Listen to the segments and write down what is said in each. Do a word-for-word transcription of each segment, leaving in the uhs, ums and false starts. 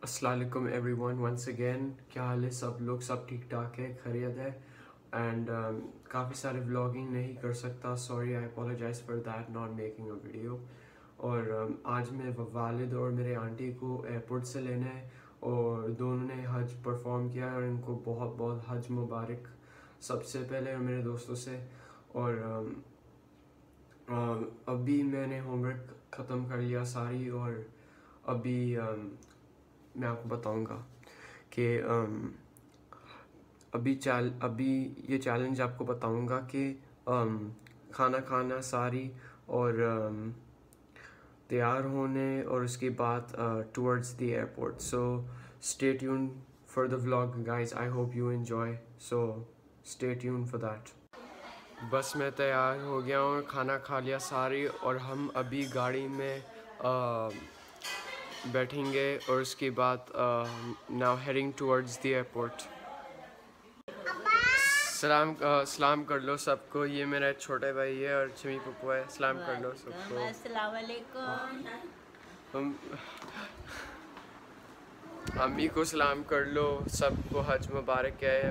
अस्सलाम वालेकुम everyone once again. क्या हाल है सब लोग? सब ठीक ठाक है, खैरियत है। एंड um, काफ़ी सारे व्लॉगिंग नहीं कर सकता, sorry, I apologize for that not making a video. और um, आज मैं वालिद और मेरे आंटी को एयरपोर्ट से लेना है और दोनों ने हज परफॉर्म किया और इनको बहुत बहुत हज मुबारक सबसे पहले और मेरे दोस्तों से। और um, um, अभी मैंने होमवर्क ख़त्म कर लिया सारी, और अभी um, मैं आपको बताऊंगा कि um, अभी चैल अभी ये चैलेंज आपको बताऊंगा कि um, खाना खाना सारी और um, तैयार होने और उसके बाद towards the airport. So stay tune for the vlog guys, I hope you enjoy, so stay tune for that. बस मैं तैयार हो गया हूँ, खाना खा लिया सारी, और हम अभी गाड़ी में uh, बैठेंगे और उसके बाद now heading towards the airport. सलाम uh, सलाम कर लो सबको, ये मेरा छोटे भाई है और चमी पप्पू है। सलाम कर लो सबको। अस्सलाम वालेकुम। हम अम्मी को सलाम कर लो, सबको हज मुबारक है।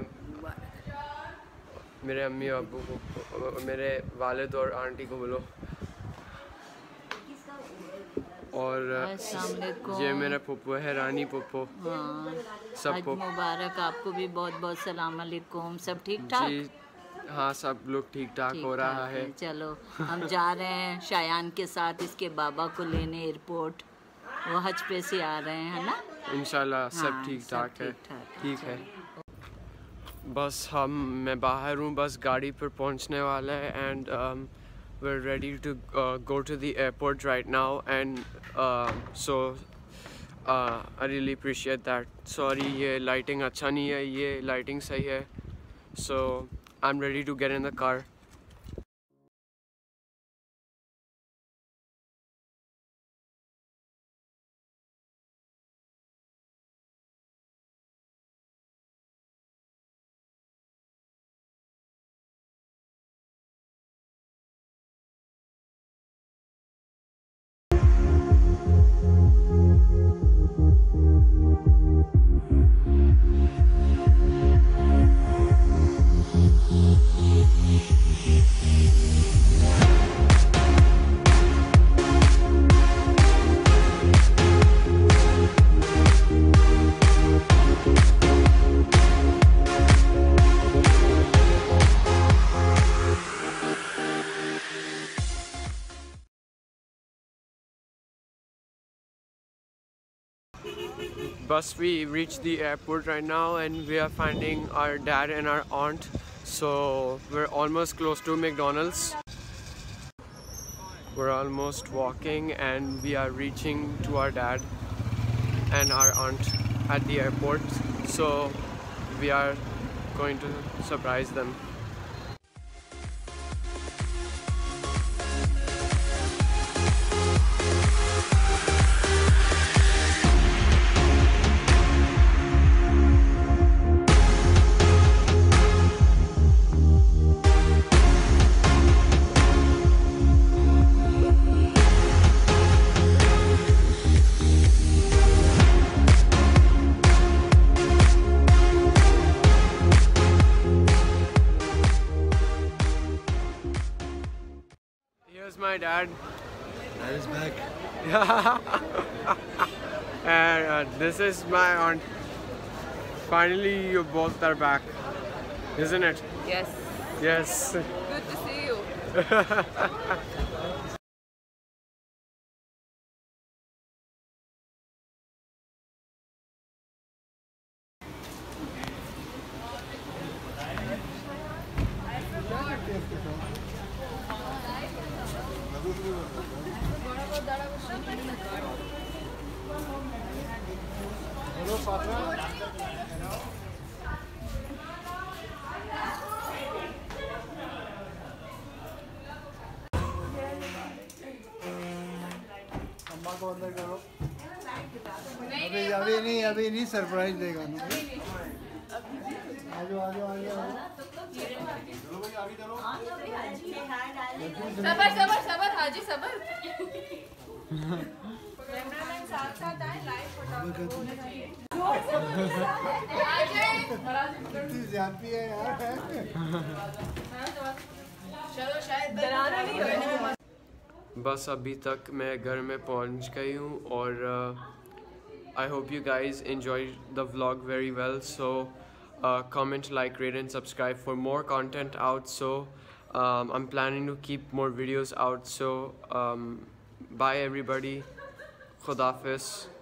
मेरे अम्मी अब्बू को, मेरे वालिद और आंटी को बोलो। और ये मेरा पप्पू है, रानी पप्पू। हाँ, सबको मुबारक, आपको भी बहुत बहुत सलाम अलैकुम। सब ठीक ठाक? जी हाँ, सब लोग ठीक ठाक हो रहा है। चलो हम जा रहे हैं शायान के साथ इसके बाबा को लेने एयरपोर्ट। वो हज पे से आ रहे हैं, है ना? इंशाल्लाह। हाँ, सब ठीक ठाक है। ठीक है, बस हम मैं बाहर हूँ, बस गाड़ी पर पहुँचने वाला है। And we're ready to uh, go to the airport right now, and uh, so uh, I really appreciate that. Sorry, ये lighting अच्छा नहीं है, ये lighting सही है। So I'm ready to get in the car. Bus, we reached the airport right now and we are finding our dad and our aunt. So we're almost close to McDonald's. We're almost walking and we are reaching to our dad and our aunt at the airport. So we are going to surprise them. Here's my dad. Dad is back. And uh, this is my aunt. Finally, you both are back, isn't it? Yes. Yes. Good to see you. अम्मा को अंदर करो। अभी अभी नहीं अभी नहीं surprise देगा ना। आजो आजो आजो सबर सबर सबर हाजी सबर। कितनी ज्यादती है यार। बस अभी तक मैं घर में पहुंच गई हूँ और I hope you guys enjoy the vlog very well. So uh, comment, like, rate and subscribe for more content out. So um, I'm planning to keep more videos out. So um, bye everybody. Khudafis.